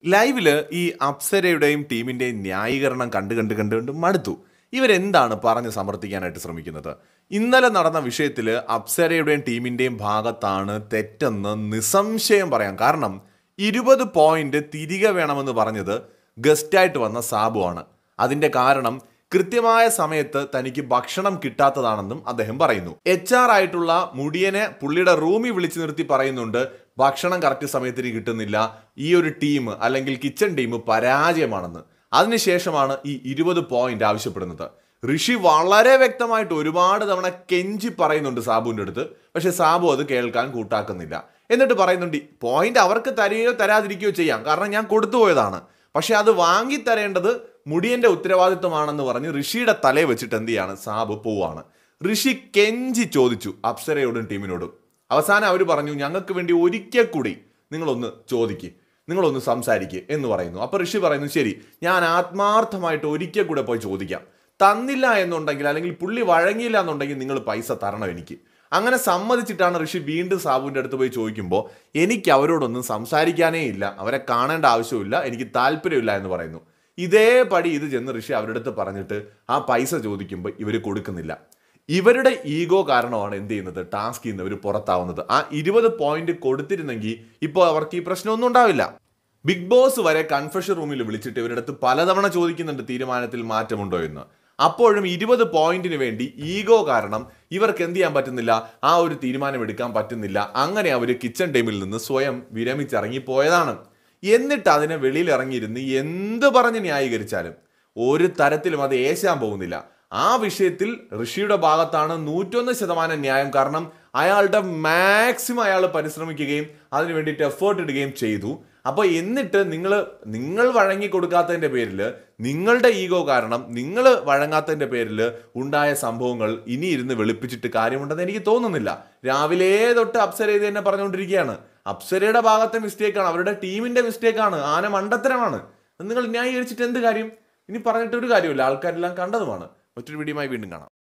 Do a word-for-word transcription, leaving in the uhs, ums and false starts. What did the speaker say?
ലൈവില് ഈ അപ്സരയുടെയും ടീമിന്റെയും ന്യായീകരണം കണ്ട് കണ്ട് കണ്ട് കണ്ട് മടുത്തു. ഇവരെന്താണ് പറഞ്ഞ് സമർത്ഥിക്കാനായിട്ട് ശ്രമിക്കുന്നത്? ഇന്നലെ നടന്ന വിഷയത്തിൽ അപ്സരയുടെയും ടീമിന്റെയും ഭാഗത്താണ് തെറ്റെന്ന് നിസ്സംശയം പറയാം. കാരണം ഇരുപത് പോയിന്റ് തിരികെ വേണമെന്ന് പറഞ്ഞത് ഗസ്റ്റായിട്ട് വന്ന സാബു ആണ്. അതിന്റെ കാരണം കൃത്യമായ സമയത്ത് തനിക്ക് ഭക്ഷണം കിട്ടാത്തതാണെന്നും അദ്ദേഹം പറയുന്നു. എച്ച് ആർ ആയിട്ടുള്ള മുടിയനെ പുള്ളിയുടെ റൂമിൽ വിളിച്ചു നിർത്തി പറയുന്നുണ്ട്, ഭക്ഷണം കറക്റ്റ് സമയത്തിന് കിട്ടുന്നില്ല, ഈ ഒരു ടീം അല്ലെങ്കിൽ കിച്ചൺ ടീം പരാജയമാണെന്ന്. അതിനുശേഷമാണ് ഈ ഇരുപത് പോയിന്റ് ആവശ്യപ്പെടുന്നത്. ഋഷി വളരെ വ്യക്തമായിട്ട് ഒരുപാട് തവണ കെഞ്ചി പറയുന്നുണ്ട് സാബുവിൻ്റെ അടുത്ത്. പക്ഷെ സാബു അത് കേൾക്കാൻ കൂട്ടാക്കുന്നില്ല. എന്നിട്ട് പറയുന്നുണ്ട്, പോയിന്റ് അവർക്ക് തരികയോ തരാതിരിക്കുകയോ ചെയ്യാം, കാരണം ഞാൻ കൊടുത്തു പോയതാണ്, പക്ഷെ അത് വാങ്ങി തരേണ്ടത് മുടിയന്റെ ഉത്തരവാദിത്വമാണെന്ന് പറഞ്ഞ് ഋഷിയുടെ തലയെ വെച്ചിട്ട് എന്ത് ചെയ്യാണ്, സാബു പോവാണ്. ഋഷി കെഞ്ചി ചോദിച്ചു അപ്സരയോടും ടീമിനോടും. അവസാനം അവർ പറഞ്ഞു, ഞങ്ങൾക്ക് വേണ്ടി ഒരിക്കൽ കൂടി നിങ്ങളൊന്ന് ചോദിക്ക്, നിങ്ങളൊന്ന് സംസാരിക്കുക എന്ന് പറയുന്നു. അപ്പൊ ഋഷി പറയുന്നു, ശരി, ഞാൻ ആത്മാർത്ഥമായിട്ട് ഒരിക്കൽ കൂടെ പോയി ചോദിക്കാം. തന്നില്ല എന്നുണ്ടെങ്കിൽ അല്ലെങ്കിൽ പുള്ളി വഴങ്ങിയില്ല എന്നുണ്ടെങ്കിൽ നിങ്ങൾ പൈസ തരണം എനിക്ക്. അങ്ങനെ സമ്മതിച്ചിട്ടാണ് ഋഷി വീണ്ടും സാബുവിൻ്റെ അടുത്ത് പോയി ചോദിക്കുമ്പോൾ, എനിക്ക് അവരോടൊന്നും സംസാരിക്കാനേ ഇല്ല, അവരെ കാണേണ്ട ആവശ്യമില്ല, എനിക്ക് താല്പര്യമില്ല എന്ന് പറയുന്നു. ഇതേപടി ഇത് ചെന്ന് ഋഷി അവരുടെ അടുത്ത് പറഞ്ഞിട്ട് ആ പൈസ ചോദിക്കുമ്പോൾ ഇവർ കൊടുക്കുന്നില്ല. ഇവരുടെ ഈഗോ കാരണമാണ് എന്ത് ചെയ്യുന്നത്, ടാസ്കിൽ നിന്ന് ഇവർ പുറത്താവുന്നത്. ആ ഇരുപത് പോയിന്റ് കൊടുത്തിരുന്നെങ്കിൽ ഇപ്പോൾ അവർക്ക് ഈ പ്രശ്നമൊന്നും ഉണ്ടാവില്ല. ബിഗ് ബോസ് വരെ കൺഫെഷൻ റൂമിൽ വിളിച്ചിട്ട് ഇവരുടെ അടുത്ത് പലതവണ ചോദിക്കുന്നുണ്ട് തീരുമാനത്തിൽ മാറ്റമുണ്ടോ എന്ന്. അപ്പോഴും ഇരുപത് പോയിന്റിന് വേണ്ടി ഈഗോ കാരണം ഇവർക്ക് എന്ത് ചെയ്യാൻ പറ്റുന്നില്ല, ആ ഒരു തീരുമാനം എടുക്കാൻ പറ്റുന്നില്ല. അങ്ങനെ അവർ കിച്ചൺ ടീമിൽ നിന്ന് സ്വയം വിരമിച്ചിറങ്ങിപ്പോയതാണ്. എന്നിട്ട് അതിനെ വെളിയിൽ ഇറങ്ങിയിരുന്ന് എന്ത് പറഞ്ഞ് ന്യായീകരിച്ചാലും ഒരു തരത്തിലും അത് ഏശാൻ പോകുന്നില്ല. ആ വിഷയത്തിൽ ഋഷിയുടെ ഭാഗത്താണ് നൂറ്റൊന്ന് ശതമാനം ന്യായം. കാരണം അയാളുടെ മാക്സിമം അയാൾ പരിശ്രമിക്കുകയും അതിനു വേണ്ടിയിട്ട് എഫേർട്ട് ഇടുകയും ചെയ്തു. അപ്പോൾ എന്നിട്ട് നിങ്ങൾ നിങ്ങൾ വഴങ്ങി കൊടുക്കാത്തതിൻ്റെ പേരിൽ, നിങ്ങളുടെ ഈഗോ കാരണം നിങ്ങൾ വഴങ്ങാത്തതിൻ്റെ പേരിൽ ഉണ്ടായ സംഭവങ്ങൾ ഇനി ഇരുന്ന് വെളുപ്പിച്ചിട്ട് കാര്യമുണ്ടെന്ന് എനിക്ക് തോന്നുന്നില്ല. രാവിലെ തൊട്ട് അപ്സര ഇത് തന്നെ പറഞ്ഞുകൊണ്ടിരിക്കുകയാണ്. അപ്സരയുടെ ഭാഗത്തെ മിസ്റ്റേക്കാണ്, അവരുടെ ടീമിന്റെ മിസ്റ്റേക്കാണ്, ആന മണ്ടത്തരമാണ്. നിങ്ങൾ ന്യായീകരിച്ചിട്ട് എന്ത് കാര്യം? ഇനി പറഞ്ഞിട്ട് ഒരു കാര്യമില്ല, ആൾക്കാരെല്ലാം കണ്ടതുമാണ്. മറ്റൊരു വീഡിയോയുമായി വീണ്ടും കാണാം.